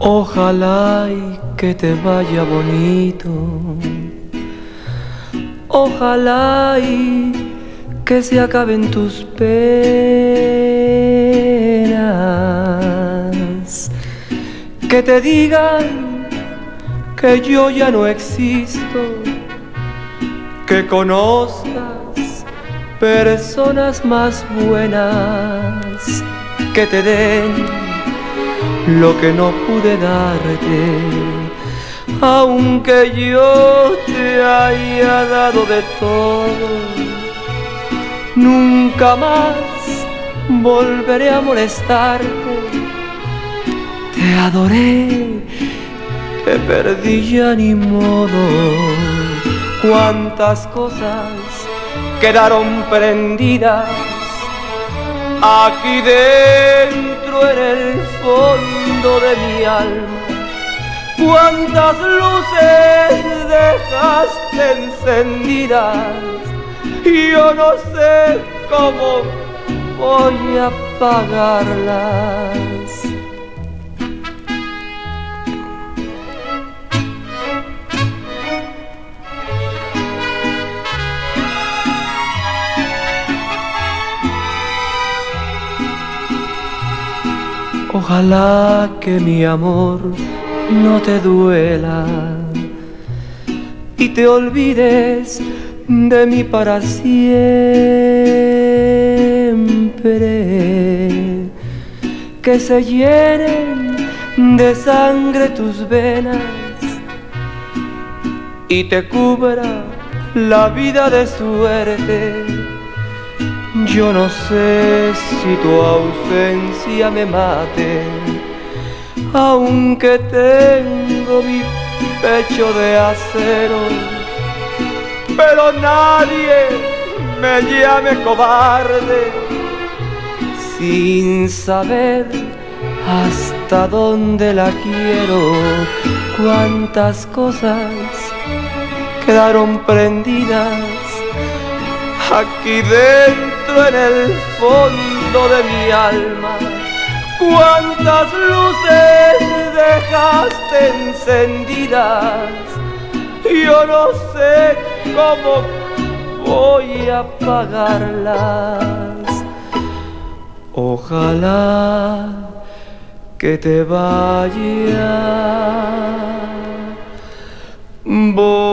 Ojalá y que te vaya bonito. Ojalá y que se acaben tus penas. Que te digan que yo ya no existo. Que conozcas personas más buenas. Que te den lo que no pude darte, aunque yo te haya dado de todo. Nunca más volveré a molestarte. Te adoré, te perdí, ya ni modo. Cuántas cosas quedaron prendidas aquí dentro en el fondo de mi alma. Cuántas luces dejaste encendidas y yo no sé cómo voy a apagarlas. Ojalá que mi amor no te duela y te olvides de mí para siempre. Que se llenen de sangre tus venas y te cubra la vida de suerte. Yo no sé si tu ausencia me mate, aunque tengo mi pecho de acero, pero nadie me llame cobarde sin saber hasta dónde la quiero. Cuántas cosas quedaron prendidas aquí dentro en el fondo de mi alma. Cuántas luces dejaste encendidas, yo no sé cómo voy a apagarlas. Ojalá que te vaya bonito.